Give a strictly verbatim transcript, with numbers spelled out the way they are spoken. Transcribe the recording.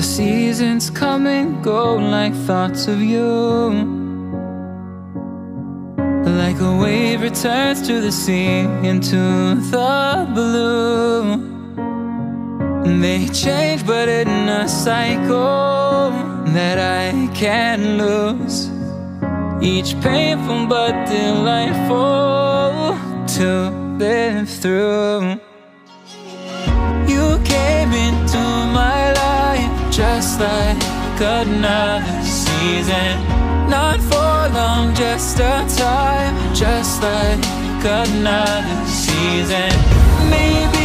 The seasons come and go like thoughts of you. Like a wave returns to the sea, into the blue. They change but in a cycle that I can't lose. Each painful but delightful to live through. You came into my life just like another season. Not for long, just a time, just like another season. Maybe